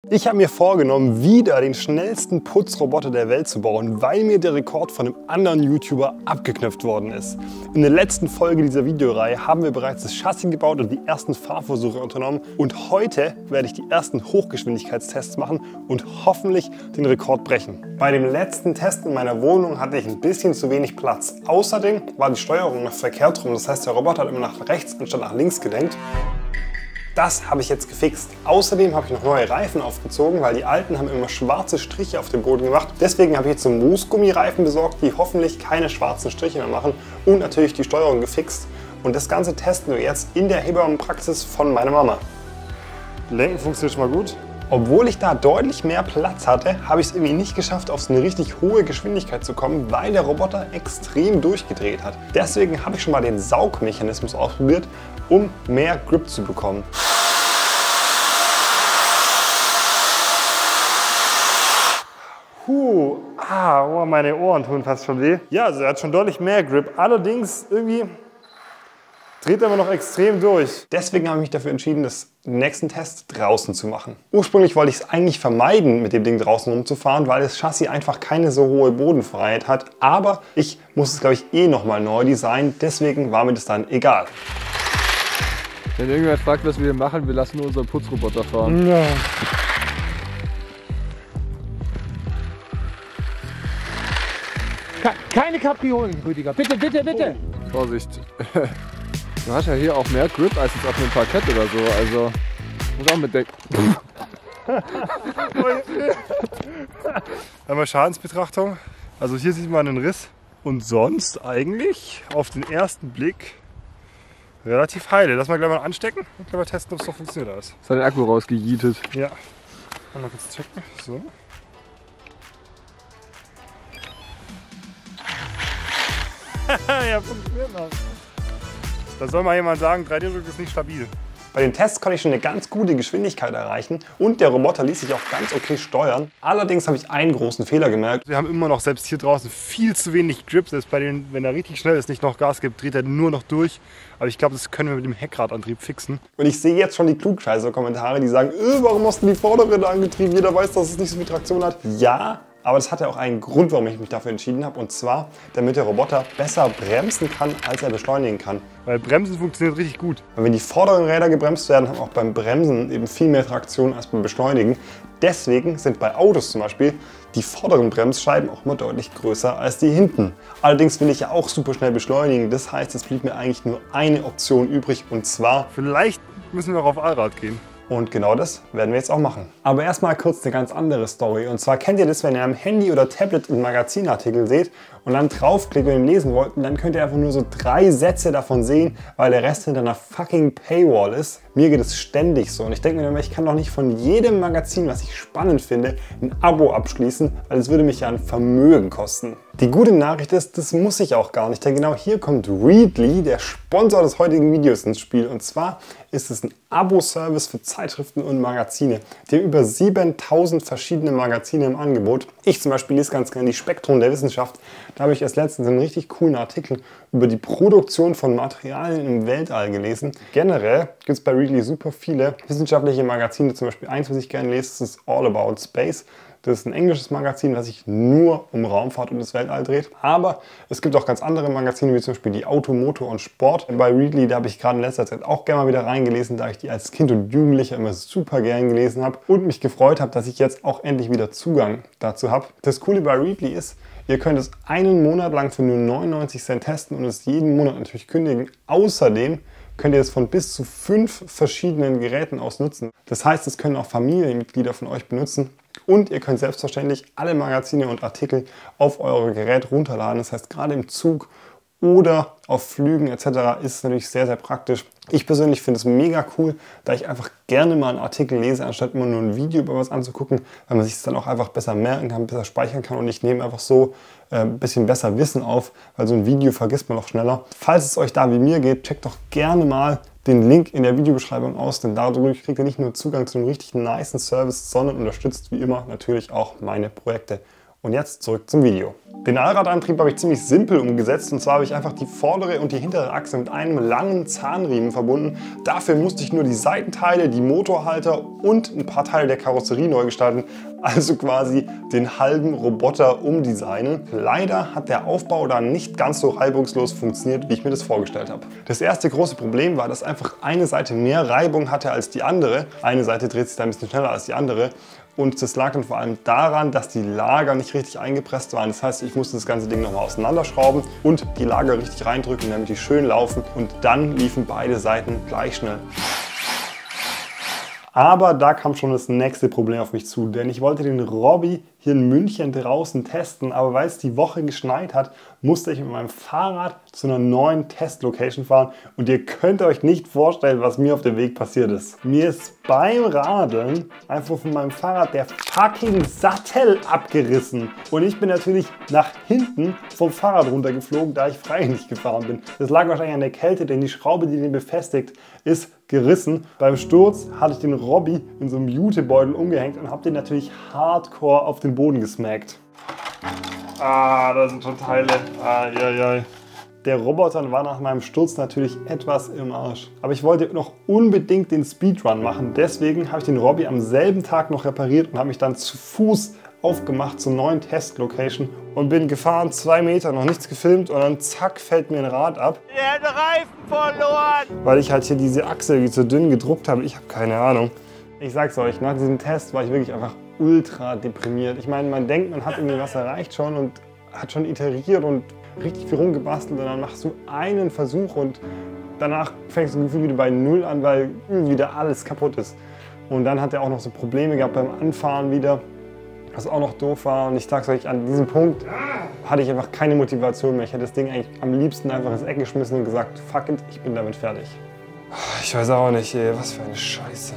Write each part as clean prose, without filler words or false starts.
Ich habe mir vorgenommen, wieder den schnellsten Putzroboter der Welt zu bauen, weil mir der Rekord von einem anderen YouTuber abgeknöpft worden ist. In der letzten Folge dieser Videoreihe haben wir bereits das Chassis gebaut und die ersten Fahrversuche unternommen. Und heute werde ich die ersten Hochgeschwindigkeitstests machen und hoffentlich den Rekord brechen. Bei dem letzten Test in meiner Wohnung hatte ich ein bisschen zu wenig Platz. Außerdem war die Steuerung noch verkehrt rum, das heißt der Roboter hat immer nach rechts anstatt nach links gelenkt. Das habe ich jetzt gefixt. Außerdem habe ich noch neue Reifen aufgezogen, weil die alten haben immer schwarze Striche auf dem Boden gemacht. Deswegen habe ich jetzt so Moosgummireifen besorgt, die hoffentlich keine schwarzen Striche mehr machen, und natürlich die Steuerung gefixt. Und das Ganze testen wir jetzt in der Hebammenpraxis von meiner Mama. Lenken funktioniert schon mal gut. Obwohl ich da deutlich mehr Platz hatte, habe ich es irgendwie nicht geschafft, auf so eine richtig hohe Geschwindigkeit zu kommen, weil der Roboter extrem durchgedreht hat. Deswegen habe ich schon mal den Saugmechanismus ausprobiert, um mehr Grip zu bekommen. Oh, meine Ohren tun fast schon weh. Ja, also er hat schon deutlich mehr Grip. Allerdings irgendwie dreht er immer noch extrem durch. Deswegen habe ich mich dafür entschieden, das nächsten Test draußen zu machen. Ursprünglich wollte ich es eigentlich vermeiden, mit dem Ding draußen rumzufahren, weil das Chassis einfach keine so hohe Bodenfreiheit hat. Aber ich muss es, glaube ich, eh nochmal neu designen. Deswegen war mir das dann egal. Wenn irgendjemand fragt, was wir hier machen, wir lassen nur unseren Putzroboter fahren. Ja. Keine Kapriolen, Rüdiger. Bitte, bitte, bitte. Vorsicht. Du hast ja hier auch mehr Grip als jetzt auf einem Parkett oder so. Also, muss auch mitdenken. Einmal Schadensbetrachtung. Also hier sieht man einen Riss. Und sonst eigentlich auf den ersten Blick relativ heile. Lass mal gleich mal anstecken und gleich mal testen, ob es noch funktioniert alles. Ist hat den Akku rausgejietet. Ja. Mal kurz checken. So. Ja, funktioniert noch. Da soll mal jemand sagen, 3D-Druck ist nicht stabil. Bei den Tests konnte ich schon eine ganz gute Geschwindigkeit erreichen und der Roboter ließ sich auch ganz okay steuern. Allerdings habe ich einen großen Fehler gemerkt. Wir haben immer noch selbst hier draußen viel zu wenig Grip. Selbst bei den, wenn er richtig schnell ist, nicht noch Gas gibt, dreht er nur noch durch. Aber ich glaube, das können wir mit dem Heckradantrieb fixen. Und ich sehe jetzt schon die Klugscheißer-Kommentare, die sagen, warum hast du die Vorderräder angetrieben? Jeder weiß, dass es nicht so viel Traktion hat. Ja. Aber das hat ja auch einen Grund, warum ich mich dafür entschieden habe. Und zwar, damit der Roboter besser bremsen kann, als er beschleunigen kann. Weil Bremsen funktioniert richtig gut. Und wenn die vorderen Räder gebremst werden, haben auch beim Bremsen eben viel mehr Traktion als beim Beschleunigen. Deswegen sind bei Autos zum Beispiel die vorderen Bremsscheiben auch immer deutlich größer als die hinten. Allerdings will ich ja auch super schnell beschleunigen. Das heißt, es blieb mir eigentlich nur eine Option übrig. Und zwar, vielleicht müssen wir auch auf Allrad gehen. Und genau das werden wir jetzt auch machen. Aber erstmal kurz eine ganz andere Story. Und zwar kennt ihr das, wenn ihr am Handy oder Tablet einen Magazinartikel seht und dann draufklickt und ihn lesen wollt, und dann könnt ihr einfach nur so 3 Sätze davon sehen, weil der Rest hinter einer fucking Paywall ist. Mir geht es ständig so. Und ich denke mir immer, ich kann doch nicht von jedem Magazin, was ich spannend finde, ein Abo abschließen, weil es würde mich ja ein Vermögen kosten. Die gute Nachricht ist, das muss ich auch gar nicht, denn genau hier kommt Readly, der Sponsor des heutigen Videos, ins Spiel. Und zwar ist es ein Abo-Service für Zeitschriften und Magazine. Die haben über 7000 verschiedene Magazine im Angebot. Ich zum Beispiel lese ganz gerne die Spektrum der Wissenschaft. Da habe ich erst letztens einen richtig coolen Artikel über die Produktion von Materialien im Weltall gelesen. Generell gibt es bei Readly super viele wissenschaftliche Magazine. Zum Beispiel eins, was ich gerne lese, das ist All About Space. Das ist ein englisches Magazin, das sich nur um Raumfahrt und das Weltall dreht. Aber es gibt auch ganz andere Magazine, wie zum Beispiel die Auto, Motor und Sport. Bei Readly, da habe ich gerade in letzter Zeit auch gerne mal wieder reingelesen, da ich die als Kind und Jugendlicher immer super gern gelesen habe und mich gefreut habe, dass ich jetzt auch endlich wieder Zugang dazu habe. Das Coole bei Readly ist, ihr könnt es einen Monat lang für nur 99 Cent testen und es jeden Monat natürlich kündigen. Außerdem könnt ihr es von bis zu 5 verschiedenen Geräten aus nutzen. Das heißt, es können auch Familienmitglieder von euch benutzen. Und ihr könnt selbstverständlich alle Magazine und Artikel auf euer Gerät runterladen. Das heißt, gerade im Zug oder auf Flügen etc. ist es natürlich sehr, sehr praktisch. Ich persönlich finde es mega cool, da ich einfach gerne mal einen Artikel lese, anstatt immer nur ein Video über was anzugucken, weil man sich es dann auch einfach besser merken kann, besser speichern kann und ich nehme einfach so ein bisschen besser Wissen auf, weil so ein Video vergisst man auch schneller. Falls es euch da wie mir geht, checkt doch gerne mal den Link in der Videobeschreibung aus, denn dadurch kriegt ihr nicht nur Zugang zu einem richtig nicen Service, sondern unterstützt wie immer natürlich auch meine Projekte. Und jetzt zurück zum Video. Den Allradantrieb habe ich ziemlich simpel umgesetzt, und zwar habe ich einfach die vordere und die hintere Achse mit einem langen Zahnriemen verbunden. Dafür musste ich nur die Seitenteile, die Motorhalter und ein paar Teile der Karosserie neu gestalten, also quasi den halben Roboter umdesignen. Leider hat der Aufbau dann nicht ganz so reibungslos funktioniert, wie ich mir das vorgestellt habe. Das erste große Problem war, dass einfach eine Seite mehr Reibung hatte als die andere. Eine Seite dreht sich da ein bisschen schneller als die andere. Und das lag dann vor allem daran, dass die Lager nicht richtig eingepresst waren. Das heißt, ich musste das ganze Ding nochmal auseinanderschrauben und die Lager richtig reindrücken, damit die schön laufen. Und dann liefen beide Seiten gleich schnell. Aber da kam schon das nächste Problem auf mich zu, denn ich wollte den Robby hier in München draußen testen, aber weil es die Woche geschneit hat, musste ich mit meinem Fahrrad zu einer neuen Testlocation fahren und ihr könnt euch nicht vorstellen, was mir auf dem Weg passiert ist. Mir ist beim Radeln einfach von meinem Fahrrad der fucking Sattel abgerissen und ich bin natürlich nach hinten vom Fahrrad runtergeflogen, da ich freihändig gefahren bin. Das lag wahrscheinlich an der Kälte, denn die Schraube, die den befestigt, ist gerissen. Beim Sturz hatte ich den Robby in so einem Jutebeutel umgehängt und habe den natürlich hardcore auf den Boden gesmackt. Ah, da sind schon Teile. Ai. Der Roboter war nach meinem Sturz natürlich etwas im Arsch. Aber ich wollte noch unbedingt den Speedrun machen. Deswegen habe ich den Robby am selben Tag noch repariert und habe mich dann zu Fuß aufgemacht zur neuen Testlocation und bin gefahren, 2 Meter, noch nichts gefilmt und dann zack, fällt mir ein Rad ab. Der hat Reifen verloren! Weil ich halt hier diese Achse irgendwie zu dünn gedruckt habe. Ich habe keine Ahnung. Ich sag's euch, nach diesem Test war ich wirklich einfach ultra deprimiert. Ich meine, man denkt, man hat irgendwie was erreicht schon und hat schon iteriert und richtig viel rumgebastelt und dann machst du einen Versuch und danach fängst du gefühlt wieder bei Null an, weil wieder alles kaputt ist. Und dann hat er auch noch so Probleme gehabt beim Anfahren wieder, was auch noch doof war. Und ich sag's euch, an diesem Punkt hatte ich einfach keine Motivation mehr. Ich hätte das Ding eigentlich am liebsten einfach ins Eck geschmissen und gesagt, fuck it, ich bin damit fertig. Ich weiß auch nicht, ey, was für eine Scheiße.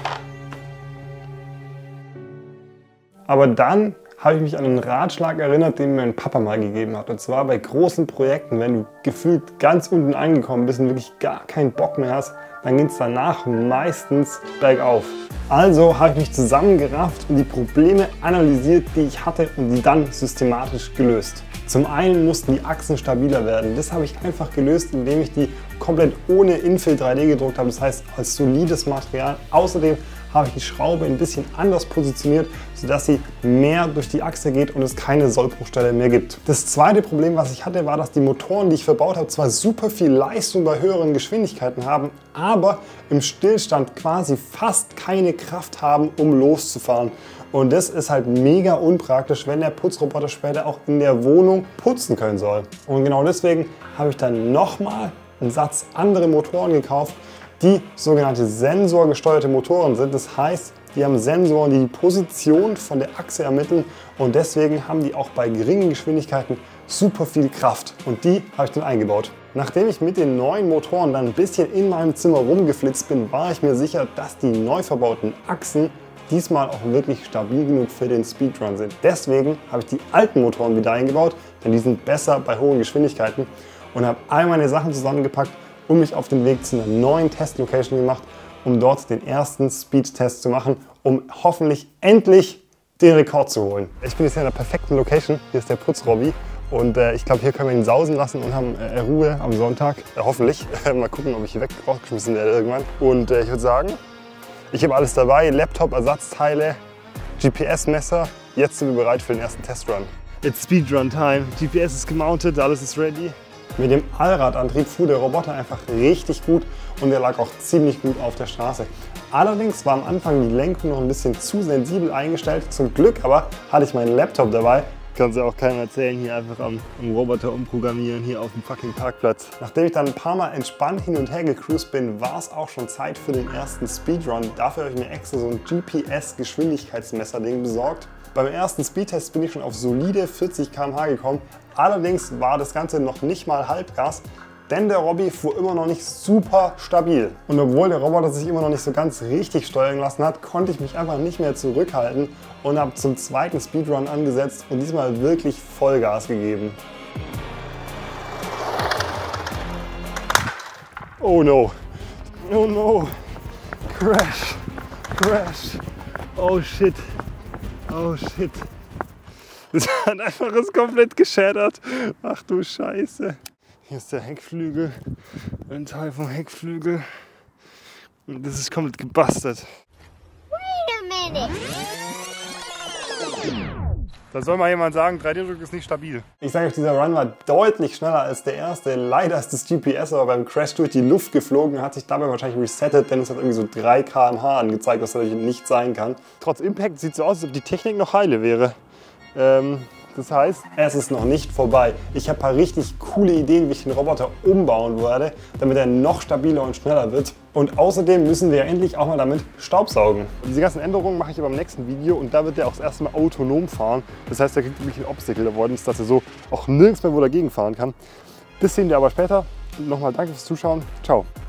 Aber dann habe ich mich an einen Ratschlag erinnert, den mir mein Papa mal gegeben hat. Und zwar bei großen Projekten, wenn du gefühlt ganz unten angekommen bist und wirklich gar keinen Bock mehr hast, dann geht es danach meistens bergauf. Also habe ich mich zusammengerafft und die Probleme analysiert, die ich hatte und die dann systematisch gelöst. Zum einen mussten die Achsen stabiler werden. Das habe ich einfach gelöst, indem ich die komplett ohne Infill 3D gedruckt habe. Das heißt, als solides Material. Außerdem habe ich die Schraube ein bisschen anders positioniert, sodass sie mehr durch die Achse geht und es keine Sollbruchstelle mehr gibt. Das zweite Problem, was ich hatte, war, dass die Motoren, die ich verbaut habe, zwar super viel Leistung bei höheren Geschwindigkeiten haben, aber im Stillstand quasi fast keine Kraft haben, um loszufahren. Und das ist halt mega unpraktisch, wenn der Putzroboter später auch in der Wohnung putzen können soll. Und genau deswegen habe ich dann nochmal einen Satz andere Motoren gekauft, die sogenannte sensorgesteuerte Motoren sind. Das heißt, die haben Sensoren, die die Position von der Achse ermitteln und deswegen haben die auch bei geringen Geschwindigkeiten super viel Kraft und die habe ich dann eingebaut. Nachdem ich mit den neuen Motoren dann ein bisschen in meinem Zimmer rumgeflitzt bin, war ich mir sicher, dass die neu verbauten Achsen diesmal auch wirklich stabil genug für den Speedrun sind. Deswegen habe ich die alten Motoren wieder eingebaut, denn die sind besser bei hohen Geschwindigkeiten und habe all meine Sachen zusammengepackt und mich auf den Weg zu einer neuen Testlocation gemacht, um dort den ersten Speed-Test zu machen, um hoffentlich endlich den Rekord zu holen. Ich bin jetzt hier in der perfekten Location. Hier ist der Putzrobby und ich glaube, hier können wir ihn sausen lassen und haben Ruhe am Sonntag. Hoffentlich. Mal gucken, ob ich hier rausgeschmissen werde irgendwann. Und ich würde sagen, ich habe alles dabei. Laptop, Ersatzteile, GPS-Messer. Jetzt sind wir bereit für den ersten Testrun. It's Speedrun Time. GPS ist gemountet, alles ist ready. Mit dem Allradantrieb fuhr der Roboter einfach richtig gut und er lag auch ziemlich gut auf der Straße. Allerdings war am Anfang die Lenkung noch ein bisschen zu sensibel eingestellt. Zum Glück aber hatte ich meinen Laptop dabei. Kannst ja auch keinem erzählen, hier einfach am Roboter umprogrammieren, hier auf dem fucking Parkplatz. Nachdem ich dann ein paar Mal entspannt hin und her gecruised bin, war es auch schon Zeit für den ersten Speedrun. Dafür habe ich mir extra so ein GPS-Geschwindigkeitsmesser-Ding besorgt. Beim ersten Speedtest bin ich schon auf solide 40 km/h gekommen. Allerdings war das Ganze noch nicht mal Halbgas, denn der Robby fuhr immer noch nicht super stabil. Und obwohl der Roboter sich immer noch nicht so ganz richtig steuern lassen hat, konnte ich mich einfach nicht mehr zurückhalten und habe zum zweiten Speedrun angesetzt und diesmal wirklich Vollgas gegeben. Oh no, oh no, crash, crash, oh shit, oh shit. Das hat einfach ist komplett geschädert. Ach du Scheiße. Hier ist der Heckflügel, ein Teil vom Heckflügel. Und das ist komplett gebastelt. Wait a minute. Da soll mal jemand sagen, 3D-Druck ist nicht stabil. Ich sage euch, dieser Run war deutlich schneller als der erste. Leider ist das GPS aber beim Crash durch die Luft geflogen, hat sich dabei wahrscheinlich resettet, denn es hat irgendwie so 3 km/h angezeigt, was natürlich nicht sein kann. Trotz Impact sieht es so aus, als ob die Technik noch heile wäre. Das heißt, es ist noch nicht vorbei. Ich habe ein paar richtig coole Ideen, wie ich den Roboter umbauen werde, damit er noch stabiler und schneller wird. Und außerdem müssen wir ja endlich auch mal damit Staubsaugen. Diese ganzen Änderungen mache ich aber im nächsten Video und da wird er auch das erste Mal autonom fahren. Das heißt, er kriegt wirklich ein Obstacle Avoidance, dass er so auch nirgends mehr wo dagegen fahren kann. Das sehen wir aber später. Und nochmal danke fürs Zuschauen. Ciao.